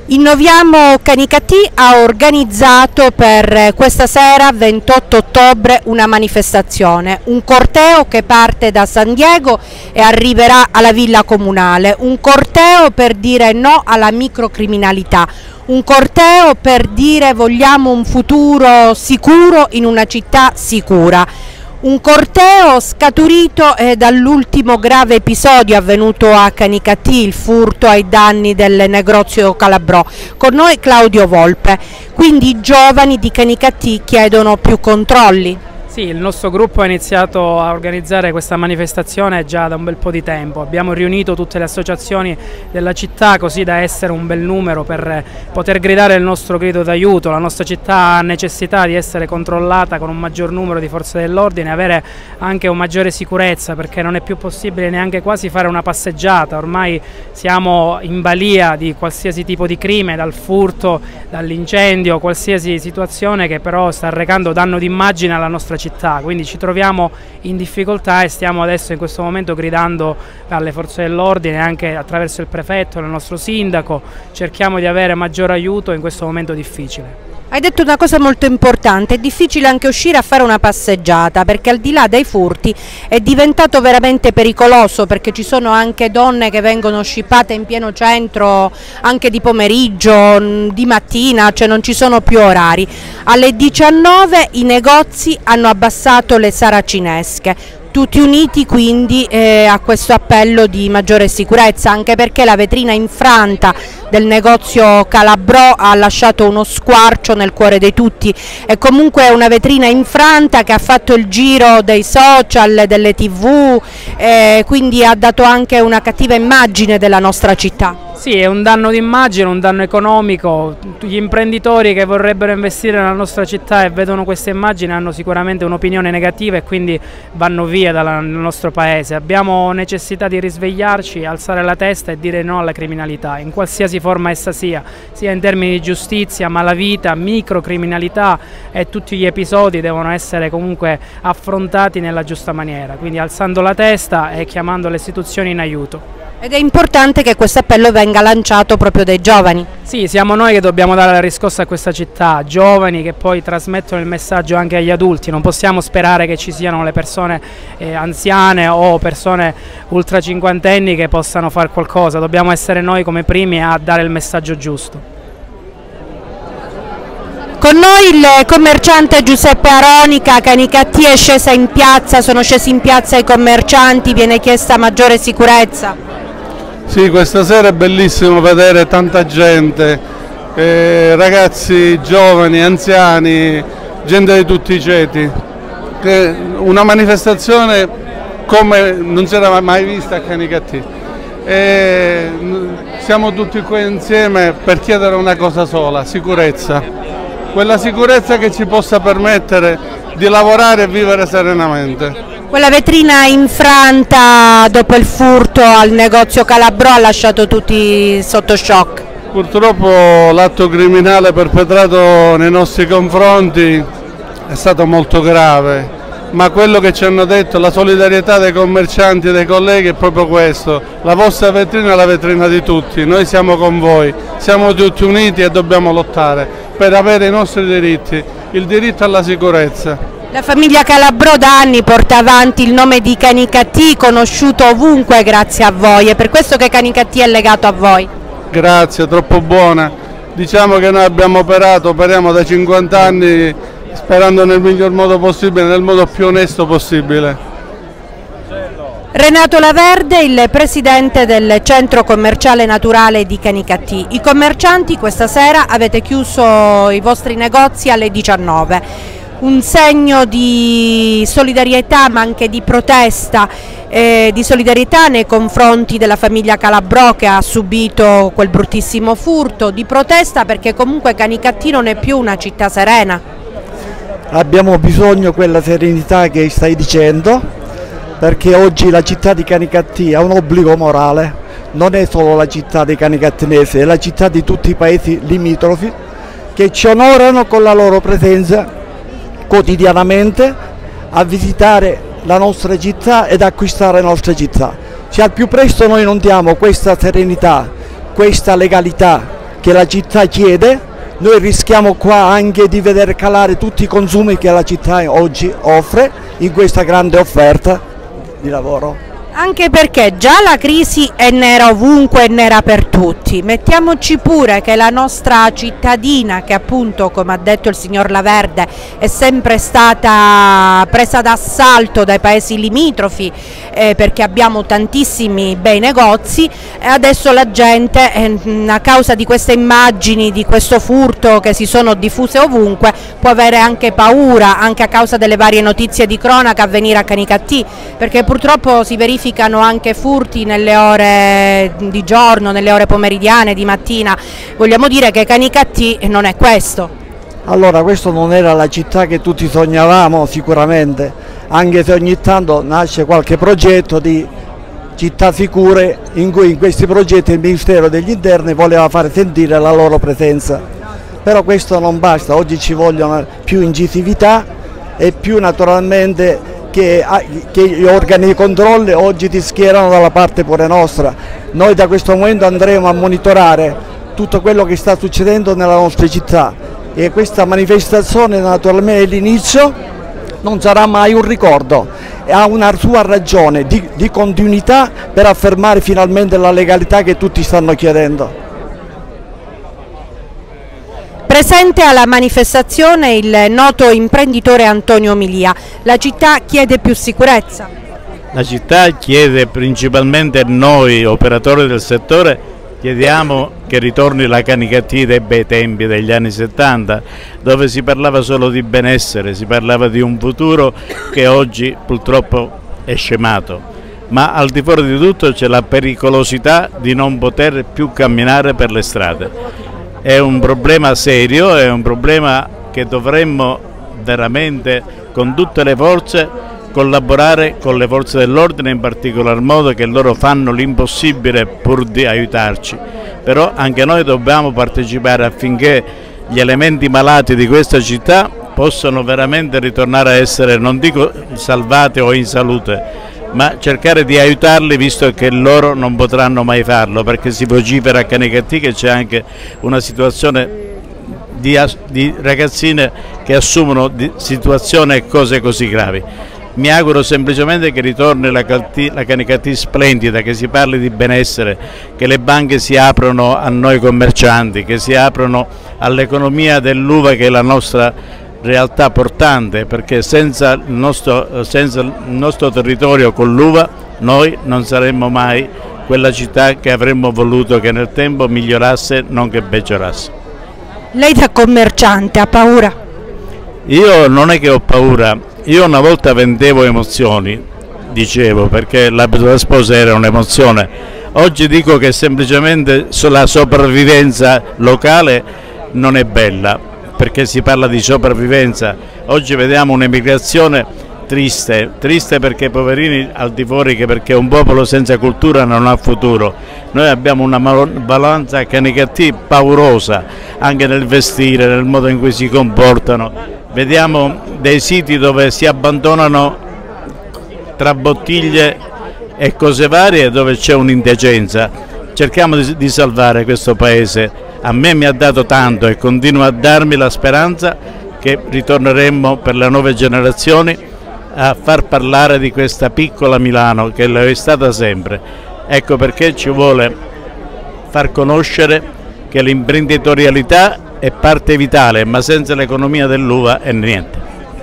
Innoviamo Canicattì ha organizzato per questa sera, 28 ottobre, una manifestazione, un corteo che parte da San Diego e arriverà alla Villa Comunale, un corteo per dire no alla microcriminalità, un corteo per dire vogliamo un futuro sicuro in una città sicura. Un corteo scaturito dall'ultimo grave episodio avvenuto a Canicattì, il furto ai danni del negozio Calabrò. Con noi Claudio Volpe. Quindi i giovani di Canicattì chiedono più controlli. Sì, il nostro gruppo ha iniziato a organizzare questa manifestazione già da un bel po' di tempo. Abbiamo riunito tutte le associazioni della città così da essere un bel numero per poter gridare il nostro grido d'aiuto. La nostra città ha necessità di essere controllata con un maggior numero di forze dell'ordine e avere anche una maggiore sicurezza, perché non è più possibile neanche quasi fare una passeggiata. Ormai siamo in balia di qualsiasi tipo di crimine, dal furto, dall'incendio, qualsiasi situazione che però sta arrecando danno d'immagine alla nostra città. Quindi ci troviamo in difficoltà e stiamo adesso in questo momento gridando alle forze dell'ordine, anche attraverso il prefetto e il nostro sindaco, cerchiamo di avere maggior aiuto in questo momento difficile. Hai detto una cosa molto importante, è difficile anche uscire a fare una passeggiata perché al di là dei furti è diventato veramente pericoloso, perché ci sono anche donne che vengono scippate in pieno centro anche di pomeriggio, di mattina, cioè non ci sono più orari. Alle 19 i negozi hanno abbassato le saracinesche. Tutti uniti quindi a questo appello di maggiore sicurezza, anche perché la vetrina infranta del negozio Calabrò ha lasciato uno squarcio nel cuore di tutti. È comunque una vetrina infranta che ha fatto il giro dei social, delle TV, quindi ha dato anche una cattiva immagine della nostra città. Sì, è un danno d'immagine, un danno economico. Gli imprenditori che vorrebbero investire nella nostra città e vedono queste immagini hanno sicuramente un'opinione negativa e quindi vanno via dal nostro paese. Abbiamo necessità di risvegliarci, alzare la testa e dire no alla criminalità, in qualsiasi forma essa sia in termini di giustizia, malavita, microcriminalità, e tutti gli episodi devono essere comunque affrontati nella giusta maniera, quindi alzando la testa e chiamando le istituzioni in aiuto. Ed è importante che questo appello venga lanciato proprio dai giovani. Sì, siamo noi che dobbiamo dare la riscossa a questa città, giovani che poi trasmettono il messaggio anche agli adulti. Non possiamo sperare che ci siano le persone anziane o persone ultra cinquantenni che possano fare qualcosa, dobbiamo essere noi come primi a dare il messaggio giusto. Con noi il commerciante Giuseppe Aronica. Canicattì è scesa in piazza, sono scesi in piazza i commercianti, viene chiesta maggiore sicurezza. Sì, questa sera è bellissimo vedere tanta gente, ragazzi giovani, anziani, gente di tutti i ceti. Una manifestazione come non si era mai vista a Canicattì. Siamo tutti qui insieme per chiedere una cosa sola: sicurezza. Quella sicurezza che ci possa permettere di lavorare e vivere serenamente. Quella vetrina infranta dopo il furto al negozio Calabrò ha lasciato tutti sotto shock. Purtroppo l'atto criminale perpetrato nei nostri confronti è stato molto grave, ma quello che ci hanno detto, la solidarietà dei commercianti e dei colleghi è proprio questo: la vostra vetrina è la vetrina di tutti, noi siamo con voi, siamo tutti uniti e dobbiamo lottare per avere i nostri diritti, il diritto alla sicurezza. La famiglia Calabrò da anni porta avanti il nome di Canicattì, conosciuto ovunque grazie a voi, è per questo che Canicattì è legato a voi. Grazie, troppo buona. Diciamo che noi operiamo da 50 anni sperando nel miglior modo possibile, nel modo più onesto possibile. Renato Laverde, il presidente del centro commerciale naturale di Canicattì. I commercianti questa sera avete chiuso i vostri negozi alle 19. Un segno di solidarietà ma anche di protesta, di solidarietà nei confronti della famiglia Calabrò che ha subito quel bruttissimo furto, di protesta perché comunque Canicattì non è più una città serena. Abbiamo bisogno di quella serenità che stai dicendo, perché oggi la città di Canicattì ha un obbligo morale, non è solo la città dei canicattinesi, è la città di tutti i paesi limitrofi che ci onorano con la loro presenza quotidianamente a visitare la nostra città ed acquistare la nostra città. Se al più presto noi non diamo questa serenità, questa legalità che la città chiede. Noi rischiamo qua anche di vedere calare tutti i consumi che la città oggi offre in questa grande offerta di lavoro. Anche perché già la crisi è nera ovunque, è nera per tutti. Mettiamoci pure che la nostra cittadina, che appunto, come ha detto il signor Laverde, è sempre stata presa d'assalto dai paesi limitrofi, perché abbiamo tantissimi bei negozi, e adesso la gente, a causa di queste immagini, di questo furto che si sono diffuse ovunque, può avere anche paura, anche a causa delle varie notizie di cronaca a venire a Canicattì, perché purtroppo si verificano anche furti nelle ore di giorno, nelle ore pomeridiane, di mattina. Vogliamo dire che Canicattì non è questo. Allora, questo non era la città che tutti sognavamo sicuramente, anche se ogni tanto nasce qualche progetto di città sicure in cui in questi progetti il Ministero degli Interni voleva fare sentire la loro presenza. Però questo non basta, oggi ci vogliono più incisività e più naturalmente che gli organi di controllo oggi ti schierano dalla parte pure nostra. Noi da questo momento andremo a monitorare tutto quello che sta succedendo nella nostra città e questa manifestazione naturalmente è l'inizio, non sarà mai un ricordo, ha una sua ragione di continuità per affermare finalmente la legalità che tutti stanno chiedendo. Presente alla manifestazione il noto imprenditore Antonio Milia. La città chiede più sicurezza? La città chiede principalmente, noi operatori del settore, chiediamo che ritorni la Canicattì dei bei tempi degli anni 70, dove si parlava solo di benessere, si parlava di un futuro che oggi purtroppo è scemato. Ma al di fuori di tutto c'è la pericolosità di non poter più camminare per le strade. È un problema serio, è un problema che dovremmo veramente con tutte le forze collaborare con le forze dell'ordine, in particolar modo che loro fanno l'impossibile pur di aiutarci. Però anche noi dobbiamo partecipare affinché gli elementi malati di questa città possano veramente ritornare a essere, non dico salvati o in salute, ma cercare di aiutarli, visto che loro non potranno mai farlo, perché si vocifera a Canicattì che c'è anche una situazione di ragazzine che assumono situazioni e cose così gravi. Mi auguro semplicemente che ritorni la Canicattì splendida, che si parli di benessere, che le banche si aprono a noi commercianti, che si aprono all'economia dell'uva, che è la nostra realtà portante, perché senza il nostro territorio con l'uva noi non saremmo mai quella città che avremmo voluto che nel tempo migliorasse, non che peggiorasse. Lei da commerciante ha paura? Io non è che ho paura, io una volta vendevo emozioni, dicevo, perché l'abito da sposa era un'emozione. Oggi dico che semplicemente la sopravvivenza locale non è bella, perché si parla di sopravvivenza. Oggi vediamo un'emigrazione triste perché poverini al di fuori, che perché un popolo senza cultura non ha futuro. Noi abbiamo una manovalanza a Canicattì paurosa, anche nel vestire, nel modo in cui si comportano. Vediamo dei siti dove si abbandonano tra bottiglie e cose varie, dove c'è un'indecenza. Cerchiamo di salvare questo paese. A me mi ha dato tanto e continua a darmi la speranza che ritorneremo per le nuove generazioni a far parlare di questa piccola Milano che lo è stata sempre. Ecco perché ci vuole far conoscere che l'imprenditorialità è parte vitale, ma senza l'economia dell'uva è niente.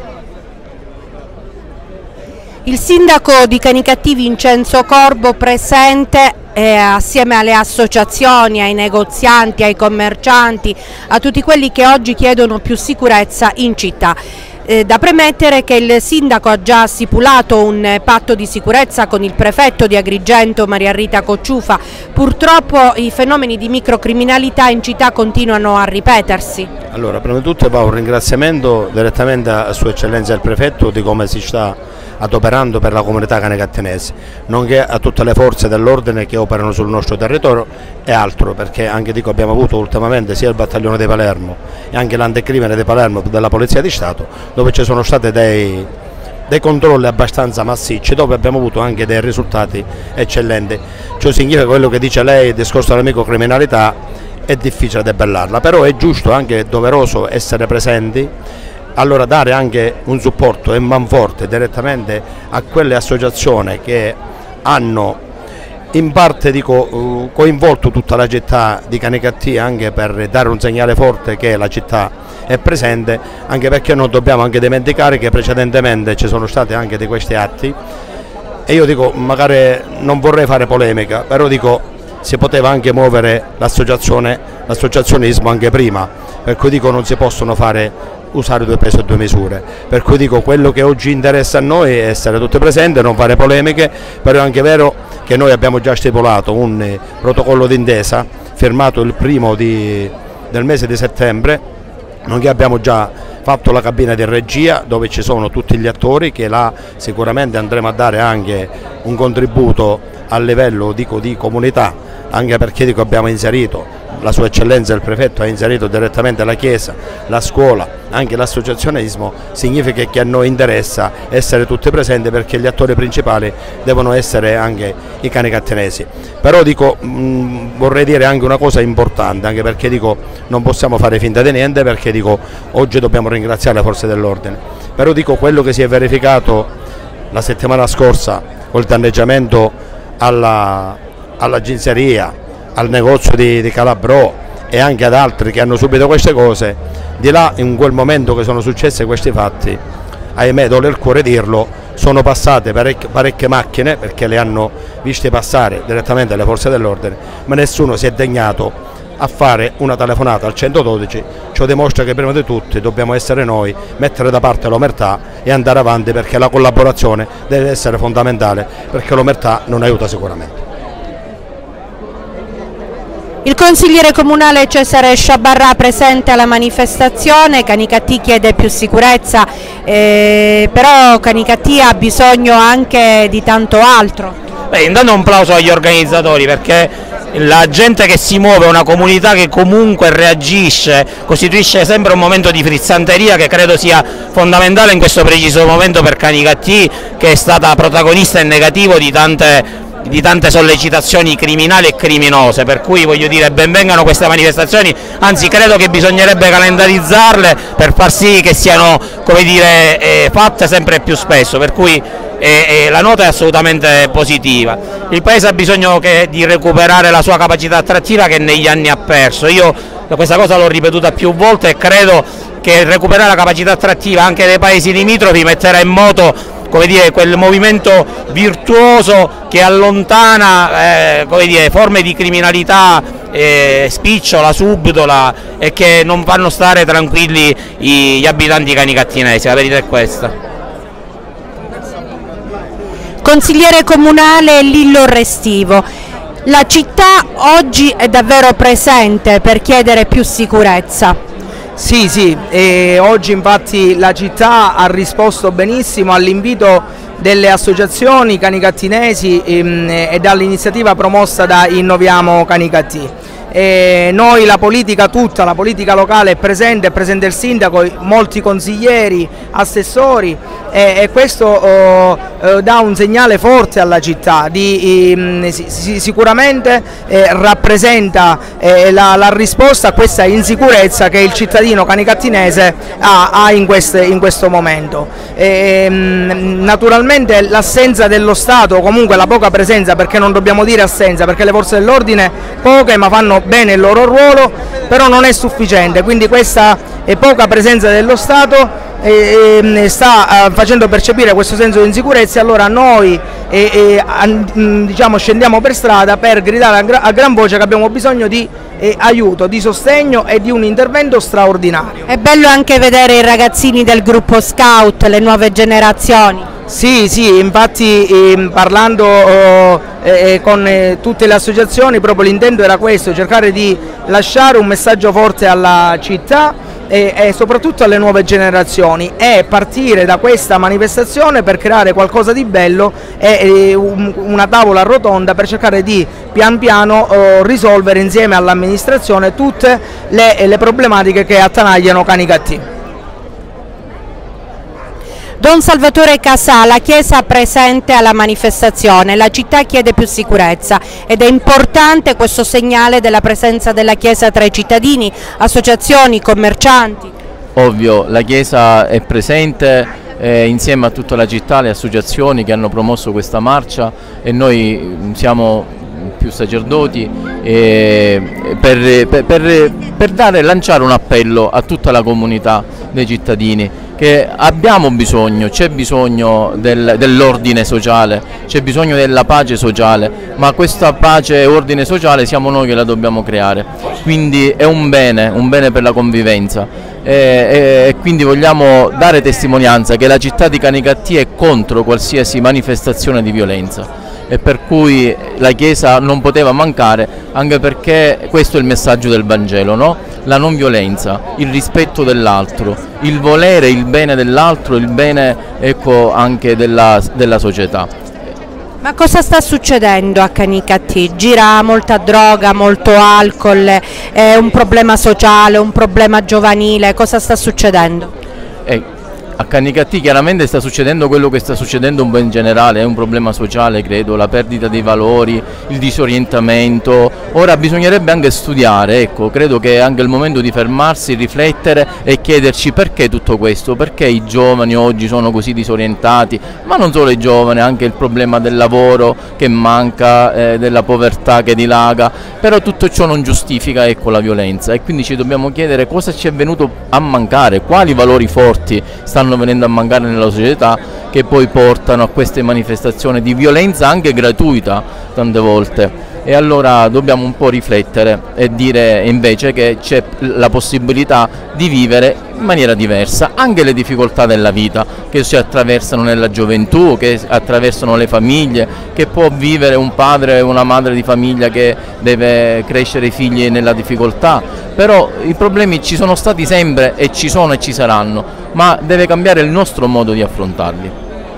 Il sindaco di Canicattì Vincenzo Corbo presente assieme alle associazioni, ai negozianti, ai commercianti, a tutti quelli che oggi chiedono più sicurezza in città. Da premettere che il sindaco ha già stipulato un patto di sicurezza con il prefetto di Agrigento Maria Rita Cocciufa. Purtroppo i fenomeni di microcriminalità in città continuano a ripetersi. Allora, prima di tutto va un ringraziamento direttamente a Sua Eccellenza il prefetto di come si sta adoperando per la comunità canecattinese, nonché a tutte le forze dell'ordine che operano sul nostro territorio e altro, perché anche dico abbiamo avuto ultimamente sia il battaglione di Palermo e anche l'anticrimine di Palermo della Polizia di Stato, dove ci sono stati dei controlli abbastanza massicci, dove abbiamo avuto anche dei risultati eccellenti. Ciò significa quello che dice lei, il discorso della microcriminalità è difficile debellarla, però è giusto, anche doveroso essere presenti, allora dare anche un supporto e manforte direttamente a quelle associazioni che hanno in parte coinvolto tutta la città di Canicattì, anche per dare un segnale forte che la città è presente, anche perché non dobbiamo anche dimenticare che precedentemente ci sono stati anche di questi atti, e io dico, magari non vorrei fare polemica, però dico, si poteva anche muovere l'associazionismo anche prima, per cui dico non si possono usare due pesi e due misure, per cui dico quello che oggi interessa a noi è essere tutti presenti, non fare polemiche, però è anche vero che noi abbiamo già stipulato un protocollo d'intesa firmato il 1° del mese di settembre, nonché abbiamo già fatto la cabina di regia dove ci sono tutti gli attori, che là sicuramente andremo a dare anche un contributo a livello di comunità, anche perché abbiamo inserito, la Sua Eccellenza il Prefetto ha inserito direttamente la Chiesa, la scuola, anche l'associazionismo, significa che a noi interessa essere tutti presenti, perché gli attori principali devono essere anche i canicattinesi. Però vorrei dire anche una cosa importante, anche perché non possiamo fare finta di niente, perché oggi dobbiamo ringraziare le forze dell'ordine, però quello che si è verificato la settimana scorsa col danneggiamento alla ginseria, al negozio di Calabrò e anche ad altri che hanno subito queste cose, di là in quel momento che sono successi questi fatti, ahimè dole il cuore dirlo, sono passate parecchie macchine, perché le hanno viste passare direttamente alle forze dell'ordine, ma nessuno si è degnato a fare una telefonata al 112, ciò dimostra che prima di tutto dobbiamo essere noi, mettere da parte l'omertà e andare avanti, perché la collaborazione deve essere fondamentale, perché l'omertà non aiuta sicuramente. Il consigliere comunale Cesare Sciabarrà presente alla manifestazione. Canicattì chiede più sicurezza, però Canicattì ha bisogno anche di tanto altro. Intanto un plauso agli organizzatori, perché la gente che si muove, una comunità che comunque reagisce, costituisce sempre un momento di frizzanteria che credo sia fondamentale in questo preciso momento per Canicattì, che è stata protagonista in negativo di tante sollecitazioni criminali e criminose, per cui voglio dire benvengano queste manifestazioni, anzi credo che bisognerebbe calendarizzarle per far sì che siano, come dire, fatte sempre più spesso, per cui la nota è assolutamente positiva. Il Paese ha bisogno di recuperare la sua capacità attrattiva che negli anni ha perso. Io questa cosa l'ho ripetuta più volte e credo che recuperare la capacità attrattiva anche dei paesi limitrofi metterà in moto, come dire, quel movimento virtuoso che allontana come dire, forme di criminalità spicciola, subdola, e che non fanno stare tranquilli gli abitanti canicattinesi, la verità è questa. Consigliere comunale Lillo Restivo, la città oggi è davvero presente per chiedere più sicurezza. Sì, e oggi infatti la città ha risposto benissimo all'invito delle associazioni canicattinesi e dall'iniziativa promossa da Innoviamo Canicattì. Noi la politica tutta, la politica locale è presente il sindaco, molti consiglieri, assessori, e questo dà un segnale forte alla città, sicuramente rappresenta la risposta a questa insicurezza che il cittadino canicattinese ha in questo momento. Naturalmente l'assenza dello Stato, o comunque la poca presenza, perché non dobbiamo dire assenza, perché le forze dell'ordine poche ma fanno bene il loro ruolo, però non è sufficiente, quindi questa poca presenza dello Stato sta facendo percepire questo senso di insicurezza. Allora noi diciamo, scendiamo per strada per gridare a gran voce che abbiamo bisogno di aiuto, di sostegno e di un intervento straordinario. È bello anche vedere i ragazzini del gruppo Scout, le nuove generazioni. Sì, infatti parlando con tutte le associazioni proprio l'intento era questo, cercare di lasciare un messaggio forte alla città e soprattutto alle nuove generazioni, e partire da questa manifestazione per creare qualcosa di bello e una tavola rotonda per cercare di pian piano risolvere insieme all'amministrazione tutte le problematiche che attanagliano Canicattì. Don Salvatore Casà, la Chiesa presente alla manifestazione, la città chiede più sicurezza ed è importante questo segnale della presenza della Chiesa tra i cittadini, associazioni, commercianti. Ovvio, la Chiesa è presente insieme a tutta la città, le associazioni che hanno promosso questa marcia e noi siamo più sacerdoti per lanciare un appello a tutta la comunità dei cittadini che abbiamo bisogno, c'è bisogno dell'ordine sociale, c'è bisogno della pace sociale, ma questa pace e ordine sociale siamo noi che la dobbiamo creare, quindi è un bene per la convivenza e quindi vogliamo dare testimonianza che la città di Canicattì è contro qualsiasi manifestazione di violenza e per cui la Chiesa non poteva mancare, anche perché questo è il messaggio del Vangelo, no? La non violenza, il rispetto dell'altro, il volere il bene dell'altro, il bene anche della società. Ma cosa sta succedendo a Canicattì? Gira molta droga, molto alcol, è un problema sociale, un problema giovanile, cosa sta succedendo? A Canicattì chiaramente sta succedendo quello che sta succedendo un po' in generale, è un problema sociale credo, la perdita dei valori, il disorientamento. Ora bisognerebbe anche studiare, ecco, credo che è anche il momento di fermarsi, riflettere e chiederci perché tutto questo, perché i giovani oggi sono così disorientati, ma non solo i giovani, anche il problema del lavoro che manca, della povertà che dilaga, però tutto ciò non giustifica la violenza e quindi ci dobbiamo chiedere cosa ci è venuto a mancare, quali valori forti stanno venendo a mancare nella società che poi portano a queste manifestazioni di violenza anche gratuita tante volte. E allora dobbiamo un po' riflettere e dire invece che c'è la possibilità di vivere in maniera diversa anche le difficoltà della vita che si attraversano nella gioventù, che attraversano le famiglie, che può vivere un padre e una madre di famiglia che deve crescere i figli nella difficoltà, però i problemi ci sono stati sempre e ci sono e ci saranno, ma deve cambiare il nostro modo di affrontarli.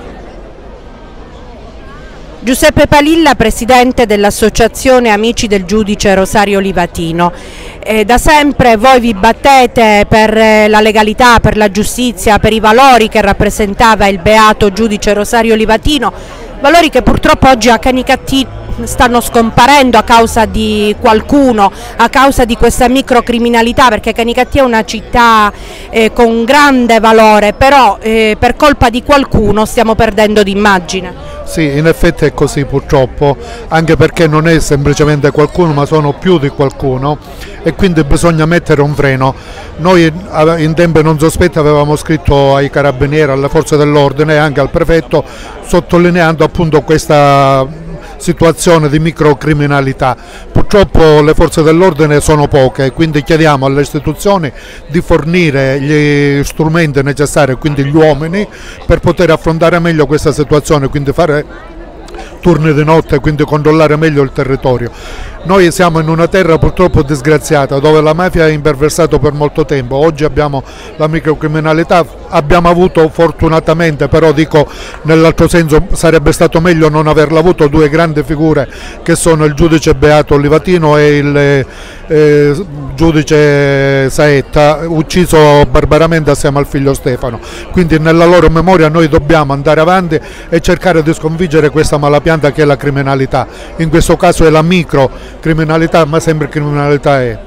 Giuseppe Palilla, presidente dell'Associazione Amici del Giudice Rosario Livatino. Da sempre voi vi battete per la legalità, per la giustizia, per i valori che rappresentava il beato giudice Rosario Livatino, valori che purtroppo oggi a Canicattì stanno scomparendo a causa di qualcuno, a causa di questa microcriminalità, perché Canicattì è una città con grande valore, però per colpa di qualcuno stiamo perdendo d'immagine. Sì, in effetti è così purtroppo, anche perché non è semplicemente qualcuno ma sono più di qualcuno e quindi bisogna mettere un freno. Noi in tempi non sospetti avevamo scritto ai carabinieri, alle forze dell'ordine e anche al prefetto sottolineando appunto questa situazione di microcriminalità. Purtroppo le forze dell'ordine sono poche, quindi chiediamo alle istituzioni di fornire gli strumenti necessari, quindi gli uomini, per poter affrontare meglio questa situazione, quindi fare turni di notte, quindi controllare meglio il territorio. Noi siamo in una terra purtroppo disgraziata dove la mafia ha imperversato per molto tempo, oggi abbiamo la microcriminalità, abbiamo avuto fortunatamente, però dico nell'altro senso sarebbe stato meglio non averla avuto, due grandi figure che sono il giudice Beato Livatino e il giudice Saetta, ucciso barbaramente assieme al figlio Stefano, quindi nella loro memoria noi dobbiamo andare avanti e cercare di sconfiggere questa malapianta che è la criminalità, in questo caso è la microcriminalità, ma sempre criminalità è.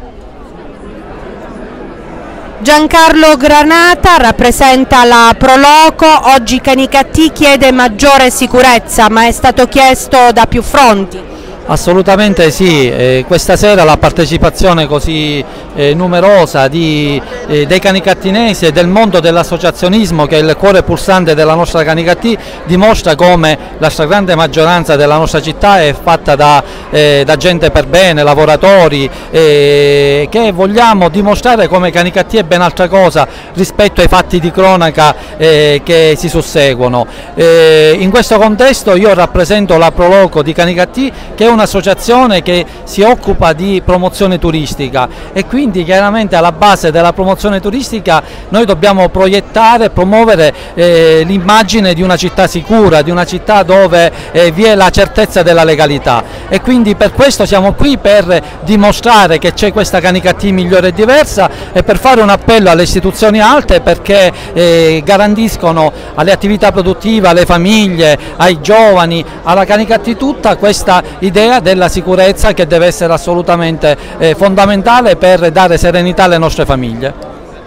Giancarlo Granata rappresenta la Proloco, oggi Canicattì chiede maggiore sicurezza, ma è stato chiesto da più fronti. Assolutamente sì, questa sera la partecipazione così numerosa dei canicattinesi e del mondo dell'associazionismo, che è il cuore pulsante della nostra Canicattì, dimostra come la stragrande maggioranza della nostra città è fatta da gente per bene, lavoratori, che vogliamo dimostrare come Canicattì è ben altra cosa rispetto ai fatti di cronaca che si susseguono. In questo contesto io rappresento la Proloco di Canicattì, che è un'associazione che si occupa di promozione turistica e quindi chiaramente alla base della promozione promozione turistica noi dobbiamo proiettare e promuovere l'immagine di una città sicura, di una città dove vi è la certezza della legalità, e quindi per questo siamo qui, per dimostrare che c'è questa Canicattì migliore e diversa, e per fare un appello alle istituzioni alte perché garantiscono alle attività produttive, alle famiglie, ai giovani, alla Canicattì tutta, questa idea della sicurezza che deve essere assolutamente fondamentale per dare serenità alle nostre famiglie.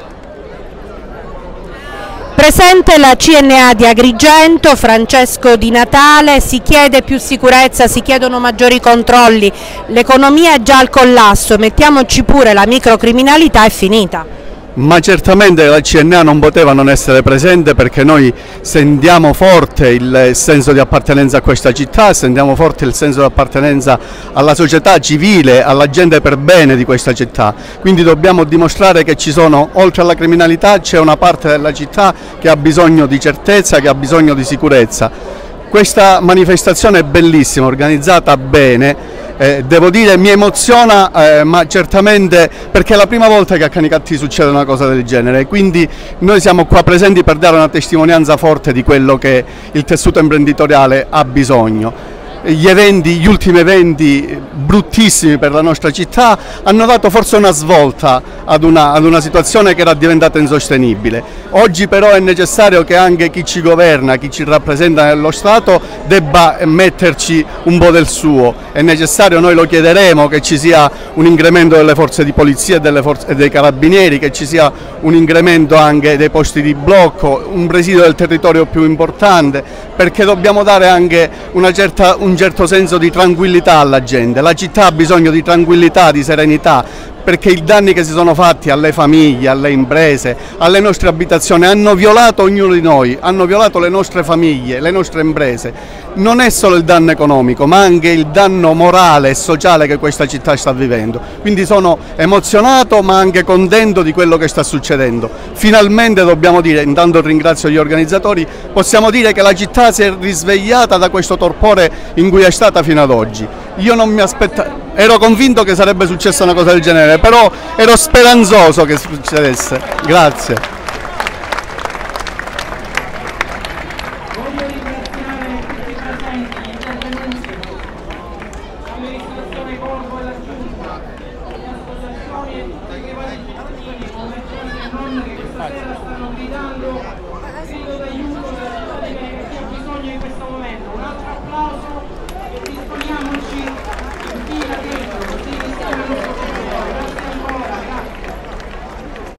Presente la CNA di Agrigento, Francesco Di Natale. Si chiede più sicurezza, si chiedono maggiori controlli, l'economia è già al collasso, mettiamoci pure la microcriminalità, è finita. Ma certamente la CNA non poteva non essere presente, perché noi sentiamo forte il senso di appartenenza a questa città, sentiamo forte il senso di appartenenza alla società civile, alla gente per bene di questa città, quindi dobbiamo dimostrare che ci sono, oltre alla criminalità, c'è una parte della città che ha bisogno di certezza, che ha bisogno di sicurezza. Questa manifestazione è bellissima, organizzata bene. Devo dire mi emoziona, ma certamente perché è la prima volta che a Canicattì succede una cosa del genere, quindi noi siamo qua presenti per dare una testimonianza forte di quello che il tessuto imprenditoriale ha bisogno. Gli ultimi eventi bruttissimi per la nostra città hanno dato forse una svolta ad una situazione che era diventata insostenibile. Oggi però è necessario che anche chi ci governa, chi ci rappresenta nello Stato, debba metterci un po' del suo. È necessario, noi lo chiederemo, che ci sia un incremento delle forze di polizia e dei carabinieri, che ci sia un incremento anche dei posti di blocco, un presidio del territorio più importante, perché dobbiamo dare anche un certo senso di tranquillità alla gente. La città ha bisogno di tranquillità, di serenità, perché i danni che si sono fatti alle famiglie, alle imprese, alle nostre abitazioni hanno violato ognuno di noi, hanno violato le nostre famiglie, le nostre imprese. Non è solo il danno economico, ma anche il danno morale e sociale che questa città sta vivendo. Quindi sono emozionato, ma anche contento di quello che sta succedendo. Finalmente, dobbiamo dire, intanto ringrazio gli organizzatori, possiamo dire che la città si è risvegliata da questo torpore in cui è stata fino ad oggi. Io non mi aspettavo, ero convinto che sarebbe successa una cosa del genere, però ero speranzoso che succedesse. Grazie.